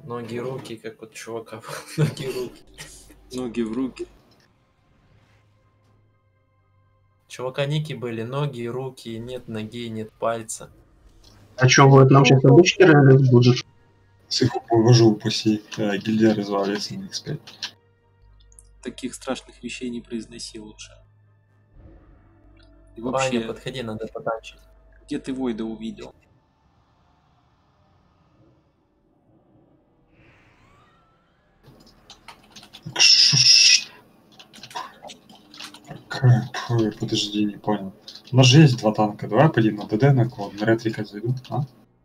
Ноги, руки, как вот чувака. Ноги, руки. Ноги в руки. Чувака ники были ноги, руки, нет ноги, нет пальца. А что, вот нам сейчас обычки ролить будут? Психу боже упаси. Гильдия развалится на X5. Таких страшных вещей не произноси лучше. И Ваня, вообще, подходи, надо потанчить. где ты Войда увидел? Подожди, не понял. У нас же есть два танка. Давай пойдем на ДД на кого? На ретрика зайду, а?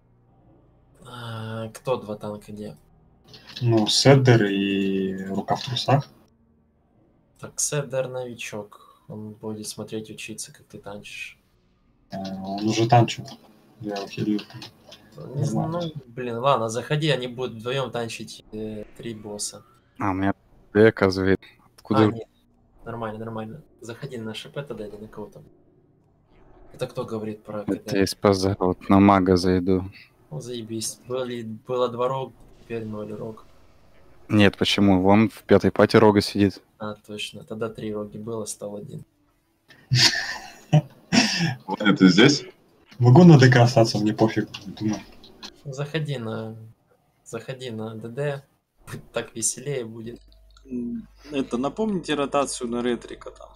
Кто два танка где? Ну, Седдер и Рука в трусах. Так, Седер новичок. Он будет смотреть, учиться, как ты танчишь. Он уже танчил. Я ухилил. Не знаю, ну, блин, ладно, заходи, они будут вдвоем танчить 3 босса. А, у меня оказывается. Откуда? Нет, нормально, нормально. Заходи на ШП тогда или на кого там. Это кто говорит про Это есть поза. Вот на мага зайду. Ну, заебись. Было 2 рог, теперь 0 рог. Нет, почему? Вон в пятой пати рога сидит. А, точно. Тогда 3 роги было, стал 1. Ваня, ты здесь? Могу на ДК остаться, мне пофиг, думаю. Заходи на ДД. Так веселее будет. Это, напомните ротацию на ретрика там.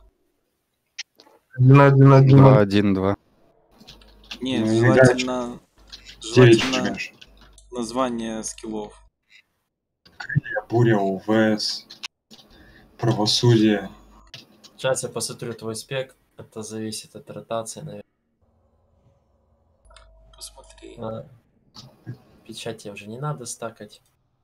1-1-1. 2-1-2. Не, Ну, желательно 9 чигаешь. название скиллов. Буря, УВС, правосудие. Сейчас я посмотрю твой спек. Это зависит от ротации, наверное. Посмотри. Печать тебе уже не надо стакать.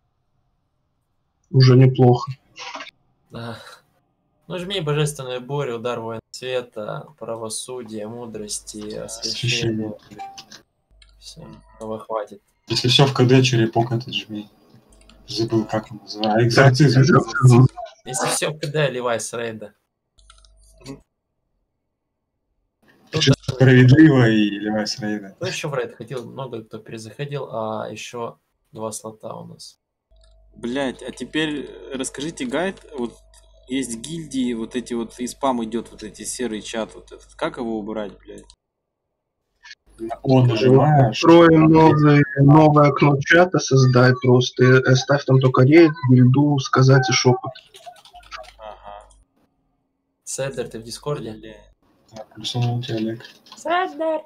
Уже неплохо. Да. Ну, жми божественную бурю, удар воина света, правосудие, мудрости, освящение. Все, этого хватит. Если все в КД, черепок этот жми. Забыл, как он называется. Экзорцизм. Если все в КД, ливай с рейда. Чисто справедливо и ливай с рейда. Кто еще в рейд ходил? Много кто перезаходил, а еще 2 слота у нас. Блять, а теперь расскажите гайд. Вот есть гильдии, вот эти вот, и спам идет, вот эти серый чат, вот этот. Как его убрать, блядь? Он нажимаешь. Строим новое окно чата, создай просто. И ставь там только рейд, бильду, сказать и шепот. Ага. Седер, ты в Дискорде? Блядь. Плюсом у тебя, Олег. Седер!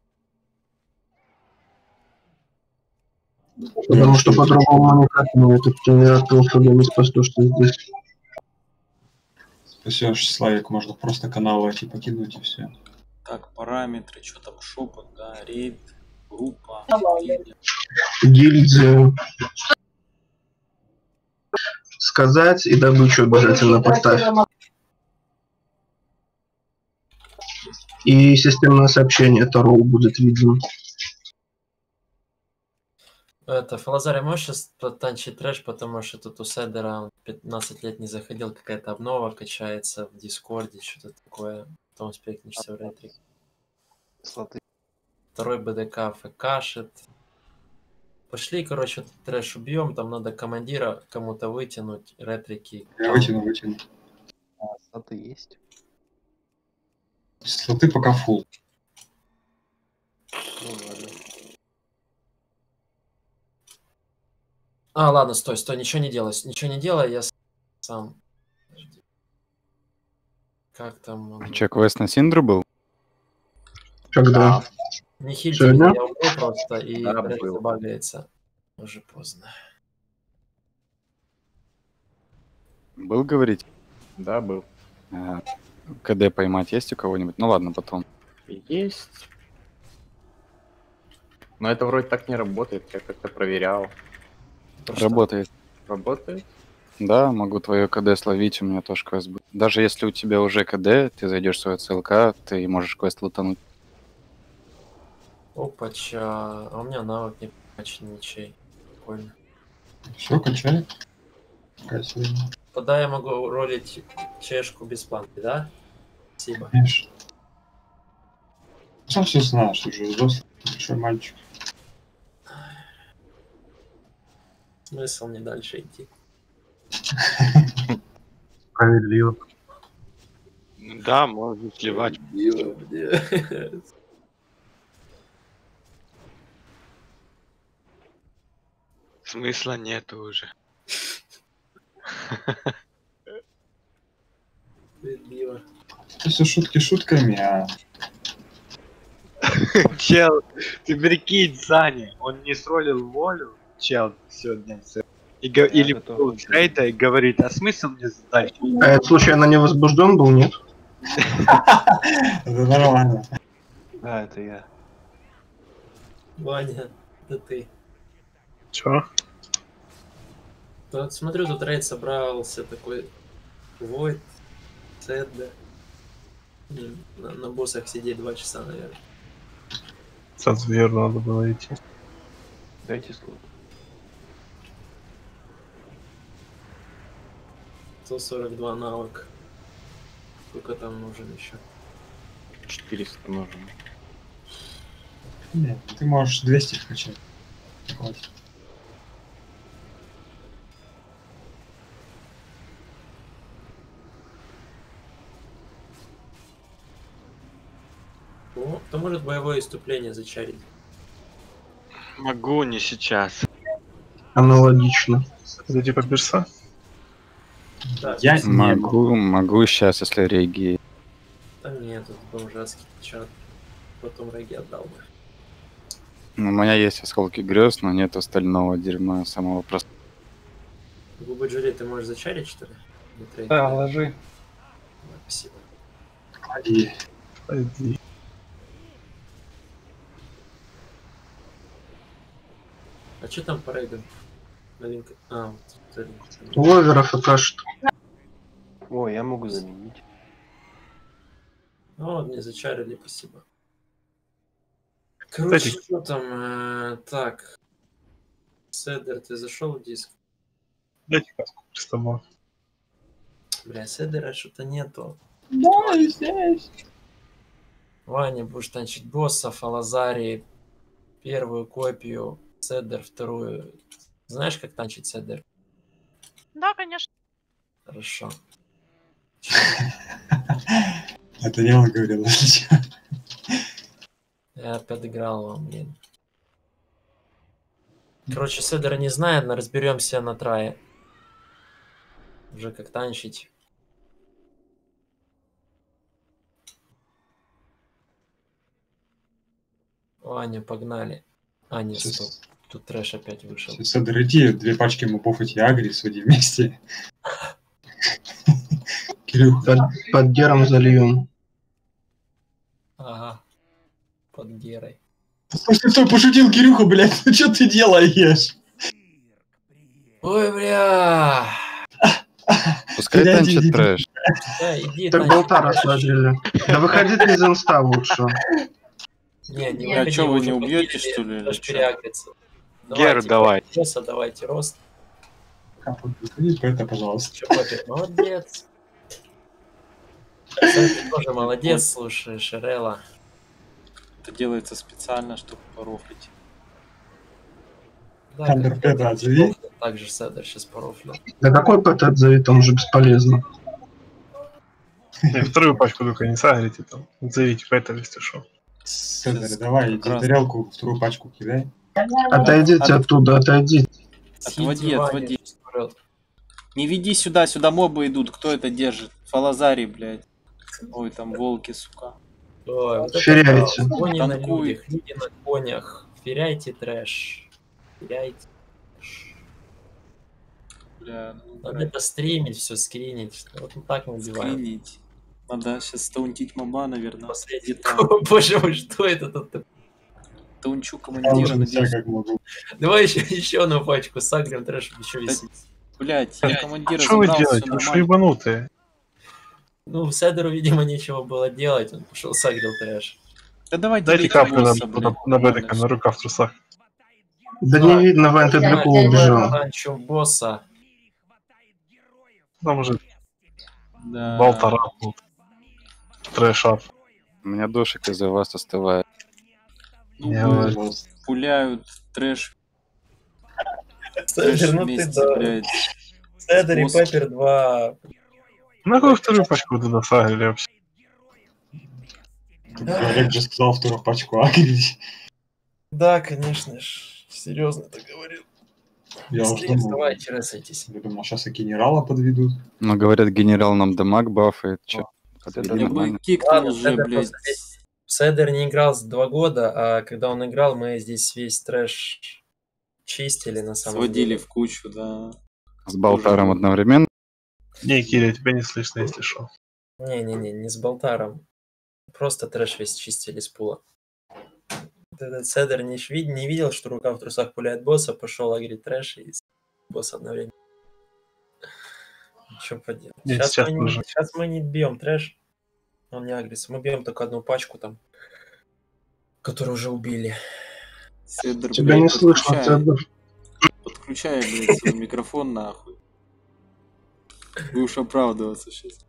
Потому что по-другому никак мне этот алфавит не спасу, что здесь. Спасешь, Славик, можно просто каналы эти покинуть и все. Так, параметры, что там, шепот, да, рейд, группа. Гильдию. Сказать и добычу обязательно поставь. И системное сообщение Таро будет видно. Это, Фалазарь, можешь сейчас потанчить трэш, потому что тут у Седера он 15 лет не заходил, какая-то обнова качается в Дискорде, что-то такое. Потом спекнешься в ретрик. Второй БДК ФКшит. Пошли, короче, трэш убьем, там надо командира кому-то вытянуть, ретрики. Я вытяну. Слоты есть. Слоты пока фул. Ну, ладно. А, ладно, стой, ничего не делай, я сам. Подожди. Как там? он- Че, квест на Синдру был? Когда? Не хильте Сегодня? меня, я убил просто, и Да, трэш был. добавляется. Уже поздно. Был, говорить? Да, был. КД поймать есть у кого-нибудь? Ну ладно, потом. Есть. Но это вроде так не работает, я как-то проверял. То, что- Работает. Работает? Да, могу твое КД словить, у меня тоже квест будет. Даже если у тебя уже КД, ты зайдешь в свою ЦЛК, ты можешь квест лутануть. Опача, а у меня навык не прокачан ничей. Прикольно. Все, качай. Красиво. Тогда я могу ролить чешку бесплатно, да? Спасибо. Конечно. Сам все знаешь, ты уже взрослый, большой мальчик. Смысл мне дальше идти. Справедливо. Да, можно сливать. Смысла нету уже. Справедливо. Это все шутки шутками, а Чел, ты прикинь, Саня, он не сролил волю, чел, сегодня. Или был трейда и говорит, а смысл мне дальше? А это случайно не возбужден был, нет? это нормально. Да, это я. Ваня, это ты. Чё? Вот смотрю, тут рейд собрался такой Войд, Седда. На боссах сидеть 2 часа, наверное. Сразу верно надо было идти. Дайте слово. 142 навык. Сколько там нужен еще? 400 нужно. Нет, ты можешь 200 вкачать. Хватит. О, кто может боевое иступление зачарить? Могу не сейчас. Аналогично. Это типа перса? Да, Я не Могу сейчас, если реги. там нет, тут бомжатский чат. Потом Реги отдал бы. Ну, у меня есть осколки грез, но нет остального дерьма самого простого. Губы Джули ты можешь зачарить, что ли? Не трейд. Да, ложи. Да, спасибо. клади. Пойди. А что там по рейдам? Новинка. А, вот тут Ловеров пока что. О, я могу заменить. Ну, вот мне зачарили, спасибо. Короче, Кстати- что там? Так. Седер, ты зашел в диск? Дайте каску с тобой. Бля, Седера что-то нету. Да, здесь. Ваня, будешь танчить боссов, Алазари первую копию, Седер вторую. Знаешь, как танчить Седер? Да, конечно. Хорошо. Это я вам говорил. Я подыграл вам, блин. Короче, Седера не знает, но разберемся на трае. Уже как танчить. Ваня, погнали. А, нет, стоп. Тут трэш опять вышел. Седр, иди, 2 пачки мобов эти агри, своди вместе. Кирюх, Под гером зальем. Ага. Под Герой. стой, пошутил, Кирюха, блядь, ну что ты делаешь? Ой, бля. Пускай Иди, танчит иди. трэш. Да, иди Так танчи. болта рассадили. Да выходите из инста лучше. Не, не А выходи, чё, вы уже не убьёте, победили, что ли, или трэш чё? переагрится. Гер, давай. Босса, давайте рост. Это, пожалуйста. Чё, Попик, молодец. Кстати, тоже молодец, слушай, Шерела. Это делается специально, чтобы порофлить. Да, Хандер как Петра это, отзови. также Седер сейчас порофлил. Да какой ПТ отзови, там уже бесполезно. И вторую пачку только не сагрите там. Зовите Петер, если что. Седр, давай, иди раз. тарелку, вторую пачку кидай. Отойдите оттуда, отойдите. Отводи, Ваня отводи. сейчас врет. Не веди сюда, сюда мобы идут. Кто это держит? Фалазари, блядь. Ой, там волки, сука. Ой, вот это Феряйте. да, кони на Танкуй. людях, люди на конях. Феряйте трэш. Феряйте. Бля, ну, Надо блядь, это стримить, все скринить. Вот так мы убиваем. скринить. Надо сейчас таунтить моба, наверное. Последний. Где-то О, боже мой, что это тут? таунчу Я командира, уже не надеюсь. знаю, как могу. Давай еще одну пачку сагрим, трэш еще висит. Блядь, я командира Что вы забрал, делаете? все Вы что нормально. ебанутые? Ну, Седеру, видимо, нечего было делать, он пошел сагрил трэш. Да давай Дайте делите капку на, босса, блядь. на бедика, на рукав в трусах. Да не видно, Вань, ты далеко убежал. Танчу босса. Там уже Да. болтара был. Трэш-ап. У меня душик из-за вас остывает. Ну, Я вы вот- пуляют трэш. Трэш Седер, ну ты вместе, да. блядь. Седер и Мозг. Пеппер 2. На какую вторую пачку туда сагрили вообще? Олег же сказал вторую пачку агрить. Да, конечно ж. Серьезно ты говорил. Я уж Быстрее думал, вставайте, ресайтесь. я думал, сейчас и генерала подведут. Но говорят, генерал нам дамаг бафает. Чё, подведи Я бы нормально. кикнул Ладно, уже, Седер блядь. просто здесь... Седер не играл с 2 года, а когда он играл, мы здесь весь трэш чистили на самом Сводили деле. в кучу, да. С Болтаром одновременно. Не, Киря, тебя не слышно, если что. Не-не-не, не с Болтаром. Просто трэш весь чистили с пула. Вот этот Седер не видел, что рука в трусах пуляет босса, пошел агрить трэш и босс одновременно. Что поделать? Нет, Сейчас мы не бьем трэш. Он не агрится. Мы бьем только одну пачку там, которую уже убили. Седер, Тебя блядь, не слышно, Седер. Подключай, блядь, свой микрофон нахуй. Будешь оправдываться сейчас.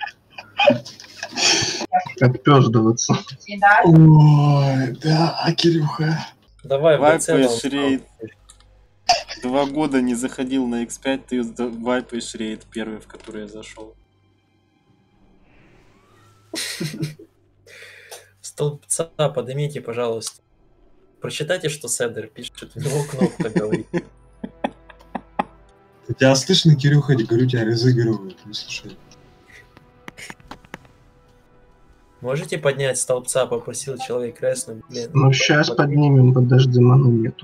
Отпёздываться. Ой, да, Кирюха. Давай в БЦ Вайпаешь рейд. 2 года не заходил на X5, ты вайпаешь рейд первый, в который я зашел. Столбца поднимите, пожалуйста. Прочитайте, что Седер пишет. У него кнопка говорит. Тебя слышно, Кирюха? Я говорю, тебя разыгрывают. Не слушай. Можете поднять столбца? Попросил человек резнуть. Блин. Ну, сейчас поднимем, подожди, маны нету.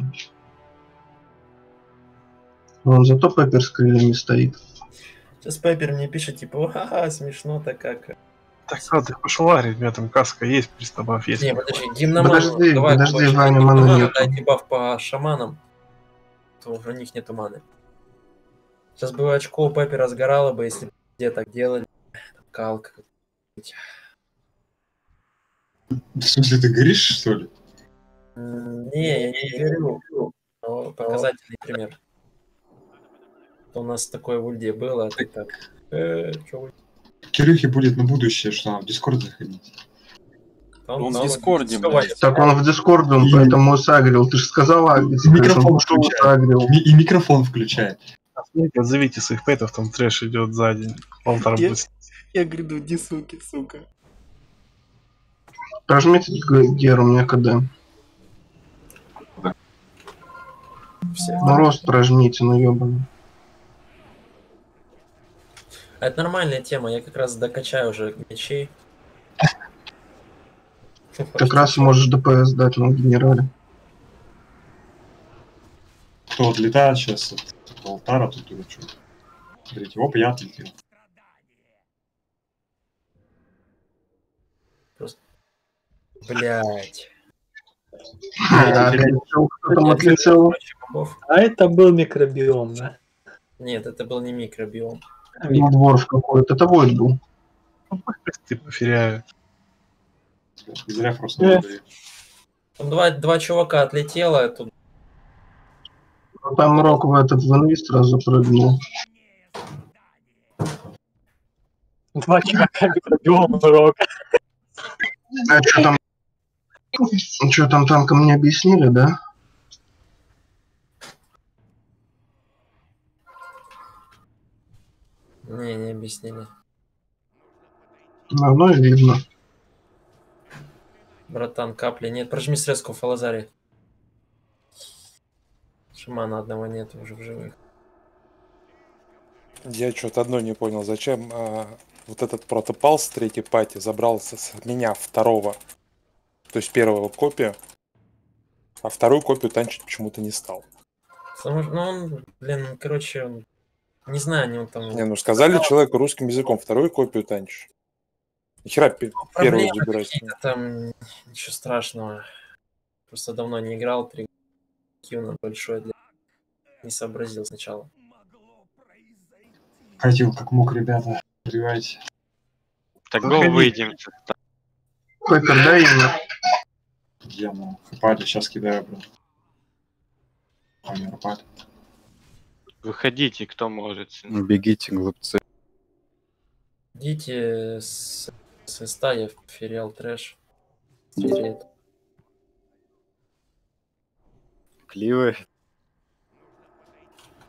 Вон, зато Пеппер с крыльями стоит. Сейчас Пеппер мне пишет, типа, ха-ха, смешно-то как. Так, ладно, ты пошел агрить, у меня там каска есть, пристабав есть. Не, подожди, гимноман. Подожди, Ваня, маны нету. Дайте баф по шаманам. То у них нету маны. Сейчас бы очко у Пеппера сгорало бы, если бы где так делали. Калка. В смысле, ты горишь, что ли? Не, я не говорю. Но показательный пример. У нас такое в ульде было, а ты так. Чё вы? Кирюхе будет на будущее, что надо в Дискорд заходить. Он в Дискорде, блядь. Так он в Дискорде, он поэтому и сагрил. Ты же сказал агрить. Микрофон включай. И микрофон включай. Отзовите своих пэтов, там трэш идет сзади. Болтар будет. Я гряду, ди суки, сука. Прожмите Гер, у меня КД. Ну, рост прожмите, ну ёбаный. Это нормальная тема, я как раз докачаю уже мечей. Как раз можешь ДПС дать на генерале. Кто отлетает сейчас от Болтара, тут дурачок. Смотрите, оп, я отлетел. Просто... Блять. Кто там отлетел? А это был микробиом, да? Нет, это был не микробиом. Ну, дворф какой-то. Это Войд был. Ты поферяю. Зря просто. Там два чувака отлетело, тут Ну, там Рок в этот вниз сразу прыгнул. 2 чувака микробиом Рок. А что там? Что там танком не объяснили, да? не объяснили. Оно и видно. Братан, капли нет. Прожми срезку в Фалазаре. Шамана одного нет уже в живых. Я что-то одно не понял, зачем вот этот протопал с третьей пати забрался с меня второго, то есть первого копию, а вторую копию танчить почему-то не стал. Потому что, ну, он, блин, короче, он, не знаю, он там... Не, ну сказали человеку русским языком, вторую копию танчишь. Нихера первую Проблемы забирать. какие-то там, ничего страшного. Просто давно не играл, 3 кивно большой для... Не сообразил сначала. Хотел как мог, ребята. Привайте. Так го выйдем. Пеппер, дай имя. Я на хападе сейчас кидаю, бро. А, не хапад. Выходите, кто может. Бегите, глупцы. Идите с стая в фериал трэш. Стереет. Кливы.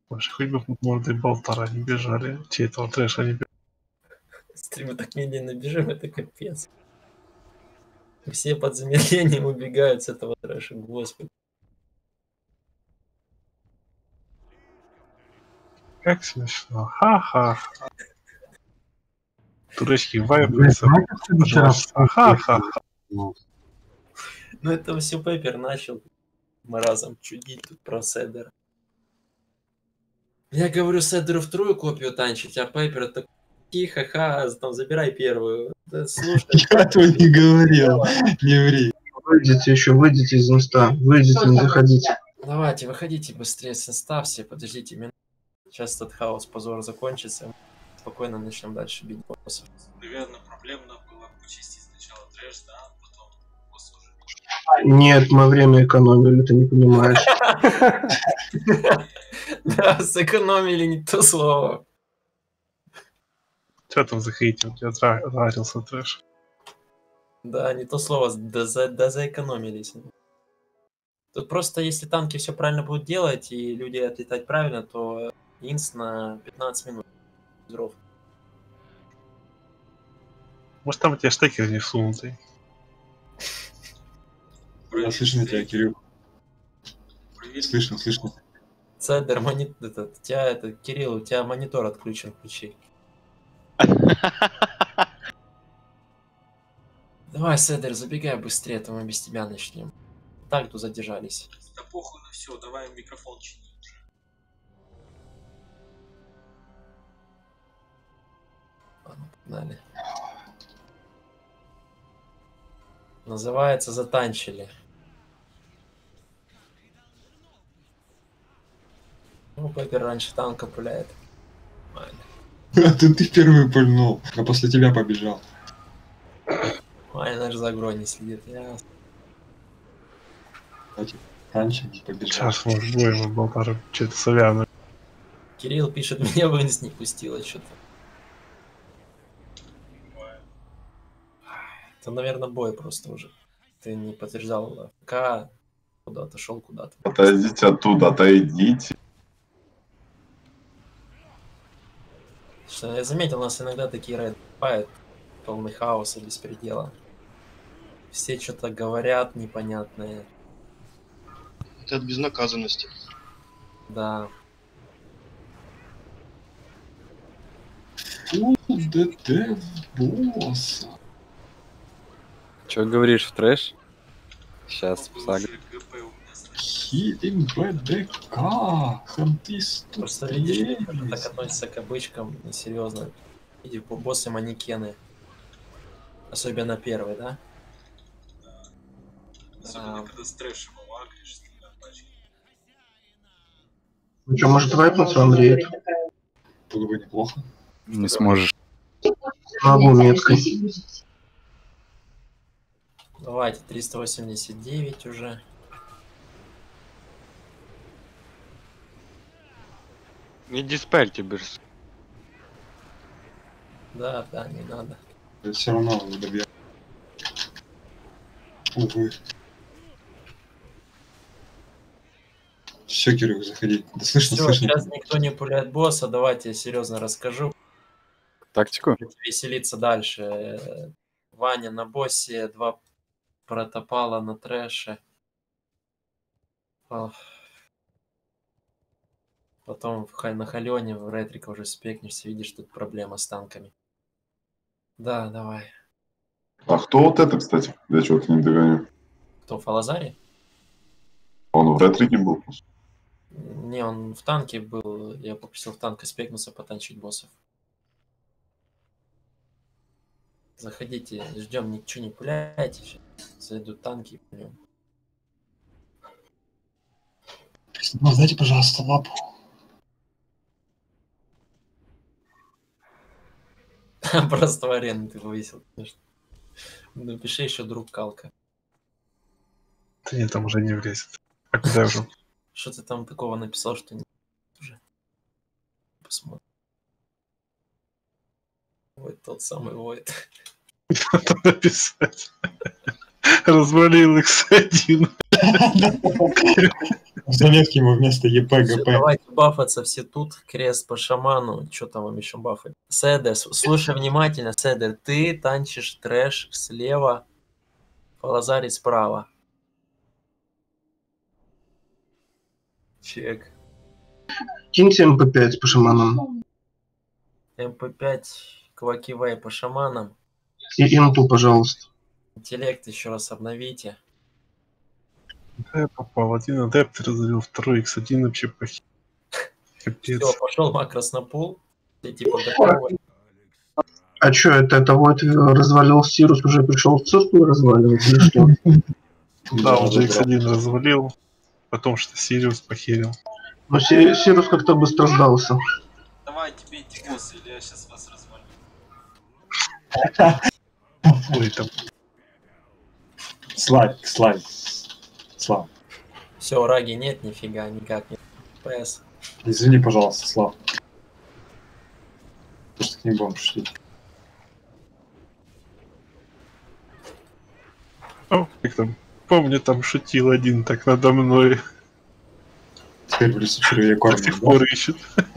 Вообще, хоть бы под мордой болтара не бежали. Че этого трэша не бежали. Стримы так медленно бежим, это капец. Все под замедлением убегают с этого трэша, господи. Как смешно. Ха-ха. Туречки вайбаются. Ха-ха. Ну это все Пеппер начал маразом чудить тут про Седера. Я говорю Седеру вторую копию танчить, а Пеппер так тихо, там забирай первую. Да, слушай. Я этого не говорил, не ври. Выйдите еще, выйдите из инста. Выйдите, не заходите. Давайте, выходите быстрее с инста все, подождите минуту. Сейчас этот хаос, позор закончится. Спокойно начнем дальше бить боссов. Наверное, проблемно было почистить сначала трэш, да, а потом босс уже. Нет, мы время экономили, ты не понимаешь. Да, сэкономили не то слово. Че там за хейтинг? Я зарился трэш. Да, не то слово, да заэкономились. Тут просто, если танки все правильно будут делать и люди отлетать правильно, то инс на 15 минут. Здоров. Может там у тебя штекер не всунутый. Я слышно тебя, Кирилл. Слышно. Цедер, Кирилл, у тебя монитор отключен, включи. Давай, Седер, забегай быстрее, то мы без тебя начнем. Так тут задержались. Да похуй на все, давай микрофон чини уже. Ладно, погнали. Называется «Затанчили». Ну, Пеппер раньше танка пуляет. Нормально. А ты первый пульнул, а после тебя побежал. Ай, наш за агро не следит, ясно. Раньше не побежал. Сейчас мы будем болтары что-то соляно. Кирилл пишет, меня в инс не пустило что-то. Это, наверное, бой просто уже. Ты не подтверждал АФК, куда-то шел куда-то. Отойдите оттуда, отойдите. Что я заметил, у нас иногда такие рейды бывают, полный хаос и беспредела. Все что-то говорят непонятное. Это от безнаказанности. Да. ДТ босса. Чё говоришь в трэш? Сейчас, псаг. Хилим БДК. Хантис. Просто видишь, так относится к обычкам, несерьезно. Видишь, боссы манекены. Особенно первый, да? Особенно когда с трэшем лагаешь. Ну что, может вайпнуться, Андрей? Было бы неплохо. Не сможешь. Могу меткой. Давайте, 389 уже. Не диспельте, Берс. Да, не надо. Все равно его добьем. Увы. Все, Кирилл, заходи. Да слышно, Всё, слышно. сейчас никто не пуляет босса, давайте я серьезно расскажу. Тактику? Веселиться дальше. Ваня на боссе, 2 протопала на трэше. Потом на Халене, в Ретрика уже спекнешься, видишь, тут проблема с танками. Да, давай. А кто вот это, кстати? Я чего-то не догоню. Кто, Фалазари? Он в ретрике был? Не, он в танке был. Я попросил в танка спекнуться, потанчить боссов. Заходите, ждем, ничего не пуляйте. Сейчас зайдут танки и пулем. Дайте, пожалуйста, лапу. Просто в арену ты повесил, конечно. Напиши еще друг Калка. Да нет, там уже не влезет. А куда уже? Что ты там такого написал, что не уже? Посмотрим. Вот тот самый Войт. Что написать? Развалил X1. Заметки ему вместо ЕП, Всё, ГП. давайте бафаться все тут. Крест по шаману. Что там вам еще бафать? Седер, слушай внимательно, Седер. Ты танчишь трэш слева, Фалазари справа. Чек. Киньте МП5 по шаманам. МП5, Квакивай по шаманам. И инту, пожалуйста. Интеллект еще раз обновите. Да, я попал. Один адепт разорил, второй X1 вообще похер. Капец. Все, пошел макрос на пул. Все типа готовы. А чё, это вот развалил Сирус, уже пришел в цирку разваливать или что? Да, он же X1 развалил, потом что Сириус похерил. Но Сирус как-то быстро сдался. Давайте бейте босса, или я сейчас вас развалю. Ой, там. Славь. Все, раги нет, нифига, никак нет. ПС. Извини, пожалуйста, Слав. Просто к ним будем шутить. О, как там. Помню, там шутил один так надо мной. Теперь в лесу червей До сих пор ищет.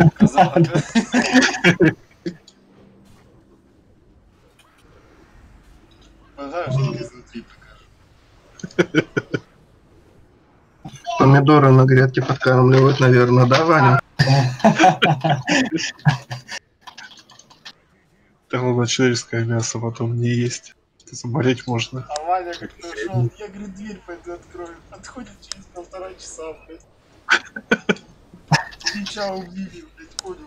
Помидоры на грядке подкармливают, наверное, да, Ваня? Там надо человеческое мясо потом не есть. Это заболеть можно. А Ваня как пришел, я говорю, дверь пойду открою. Отходит через 1,5 часа, блядь. Свеча убили, блядь, ходим.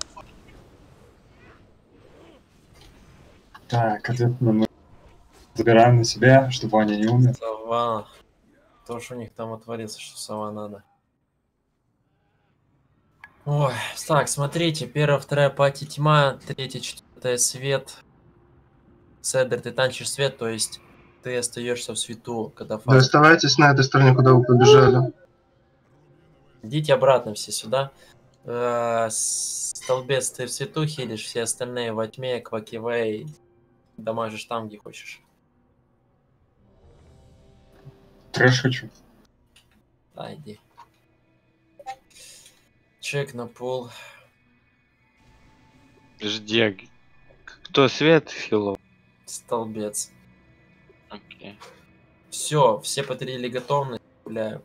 Так, ответственно мы забираем на себя, чтобы Ваня не умер. Сова. То, что у них там отворится, что сова надо. Ой, так, смотрите, первая, вторая пати тьма, третья, четвертая свет. Седер, ты танчишь свет, то есть ты остаешься в свету, когда Да фаза. оставайтесь на этой стороне, куда вы побежали. Идите обратно все сюда. Столбец, ты в свету хилишь, все остальные во тьме, Квакивей, дамажишь там, где хочешь. Трэш хочу. Да, иди. Чек на пол. Жди, кто свет хилов? Столбец. Окей. Все, все потеряли готовность, гуляю.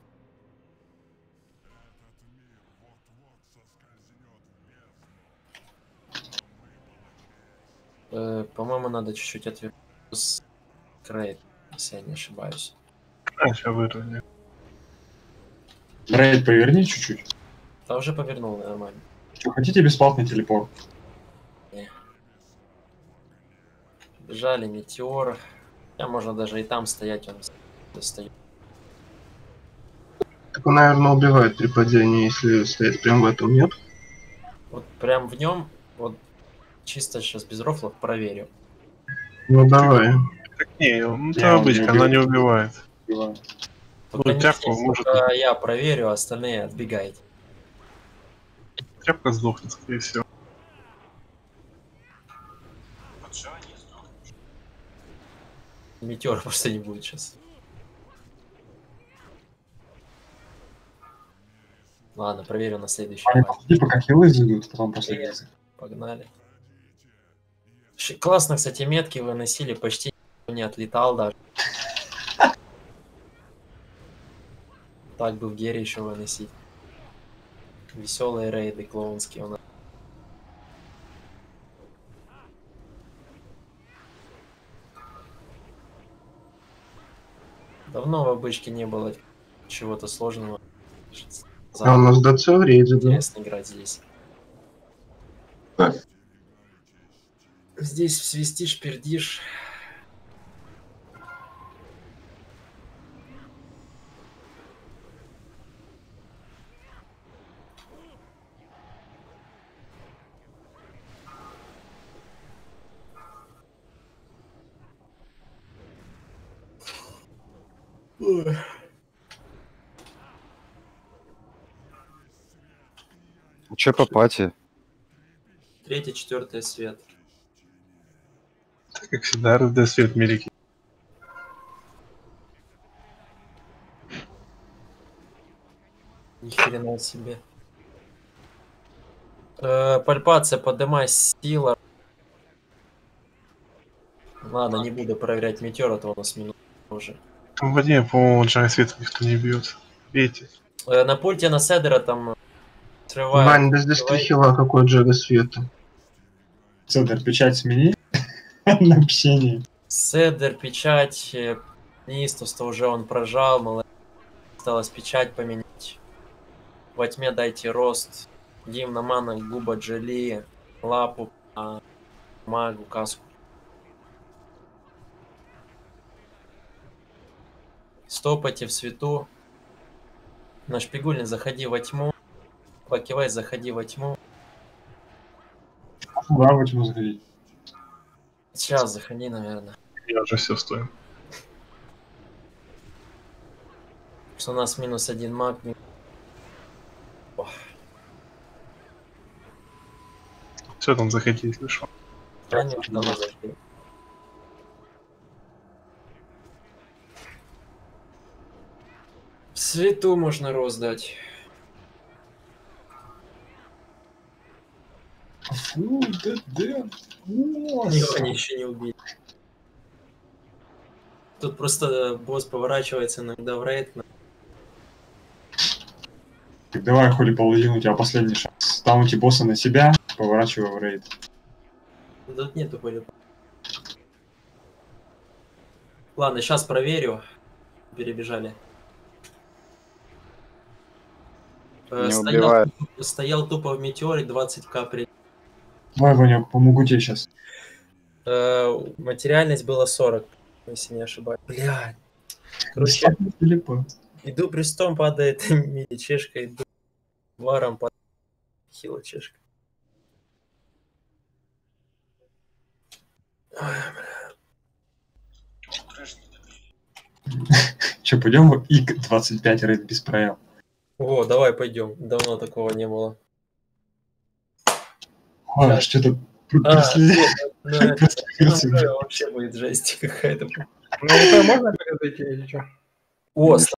По-моему, надо чуть-чуть отвернуться. Крейт, если я не ошибаюсь. А, сейчас выровняю. Рейд, поверни чуть-чуть. Да уже повернул нормально. Что, хотите бесплатный телепорт? Не. Бежали метеор. Я можно даже и там стоять, он достает. Так он, наверное, убивает при падении, если стоит прям в этом, нет? Вот прям в нем, вот чисто сейчас без рофлов проверю. Ну давай. Так не, ну это обычно, она не убивает. Только Ну, тяпку может... я проверю, а остальные отбегайте. Тяпка сдохнет, скорее всего. Метеор просто не будет сейчас. Ладно, проверю на следующий. Ваня, подожди, пока хилы зайдут, потом после визы. Погнали. Классно, кстати, метки выносили, почти никто не отлетал даже. Так бы в Гере еще выносить. Веселые рейды клоунские у нас. Давно в обычке не было чего-то сложного. А у нас ДЦ в рейде, да? Интересно играть здесь. Здесь свистишь, пердишь. Ой. Че по пати? Третий, четвертый свет. Так как всегда, РД свет мелики. Ни хрена себе. Пальпация, поднимай сила. Ладно, не буду проверять метеор, а то у нас минут уже. Там в воде, по-моему, Джай Свет никто не бьет. Видите? На пульте на Седера там срывает. Вань, без дестрихила какой Джага Света. Цедр, печать смени на общение. Седер, печать, Нистуста уже он прожал, молодец. Осталось печать поменять. Во тьме дайте рост. Гимна мана, губа джели, лапу, магу, каску. Стопайте в свету. На шпигульне заходи во тьму. Покивай, заходи во тьму. Да, во тьму заходить. Сейчас заходи, наверное. Я уже все стою. Что у нас минус один маг. Все там заходи, если что. Конечно, заходи. В свету можно роздать. Фу, ДД. Его они еще не убили. Тут просто босс поворачивается иногда в рейд. Так давай, Холи Паладин, у тебя последний шанс. Таунти босса на себя, поворачивай в рейд. Тут нету Холи. Ладно, сейчас проверю. Перебежали. Не убивает. Стоял тупо в метеоре, 20к при... Давай, Ваня, помогу тебе сейчас. Материальность была 40, если не ошибаюсь. Блядь. Короче, иду престом, падает мини-чешка, иду варом, падает хило-чешка. Че, пойдем в ИК-25 рейд без проем? О, давай пойдем. Давно такого не было. Ой, что-то вообще будет жесть какая-то. Ну, это можно перезайти или что? О,